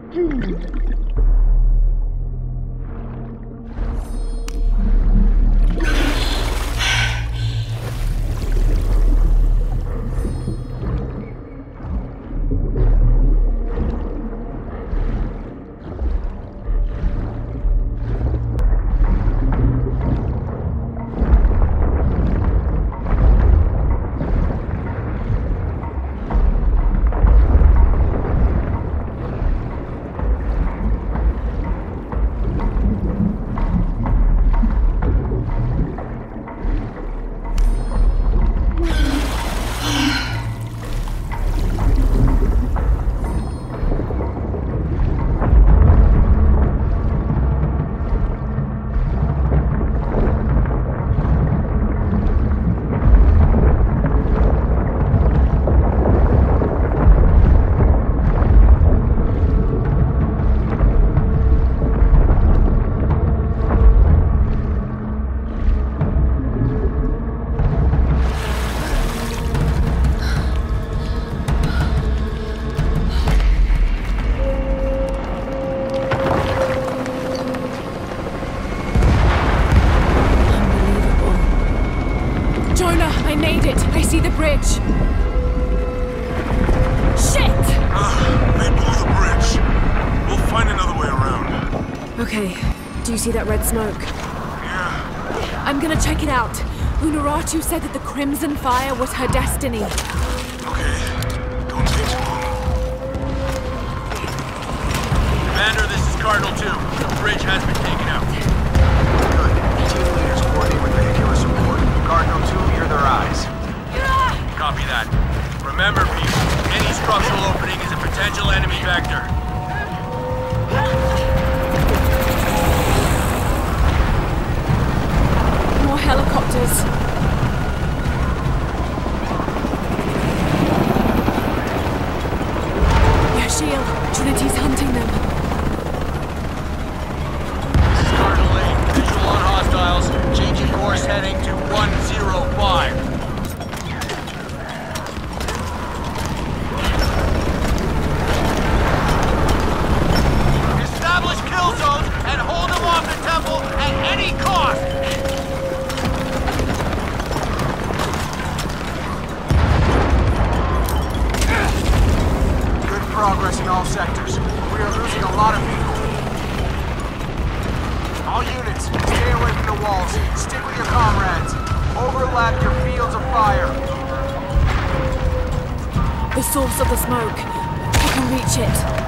Do you see that red smoke? Yeah. I'm gonna check it out. Unuratu said that the Crimson Fire was her destiny. Okay. Don't take too long. Commander, this is Cardinal 2. The bridge has been taken out. Good. Team leaders coordinate with vehicular support. Cardinal 2, you're their eyes. Copy that. Remember, people, any structural opening is a potential enemy vector. More helicopters. Yashiel, Trinity's hunting them. This is Cardinal 8. Visual on hostiles. Changing course heading to 105. Establish kill zones and hold them off the temple at any cost! Progress in all sectors. We are losing a lot of people. All units, stay away from the walls. Stick with your comrades. Overlap your fields of fire. The source of the smoke. I can reach it.